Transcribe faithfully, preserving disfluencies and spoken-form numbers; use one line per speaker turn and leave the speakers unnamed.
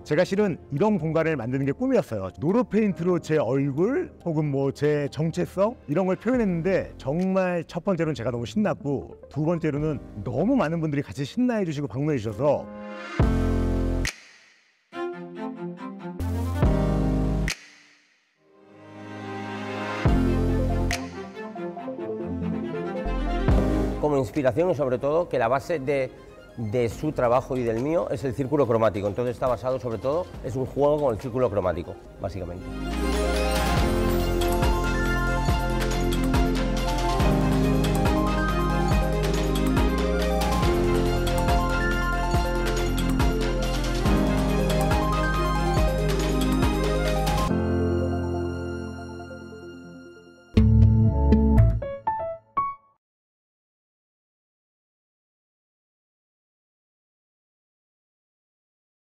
제가 실은 이런 공간을 만드는 게 꿈이었어요. 노루 페인트로 제 얼굴 혹은 뭐 제 정체성 이런 걸 표현했는데 정말 첫 번째로는 제가 너무 신났고 두 번째로는 너무 많은 분들이 같이 신나해 주시고 방문해 주셔서
Como inspiración y sobre todo que la base de, de su trabajo y del mío es el círculo cromático, entonces está basado sobre todo, es un juego con el círculo cromático, básicamente.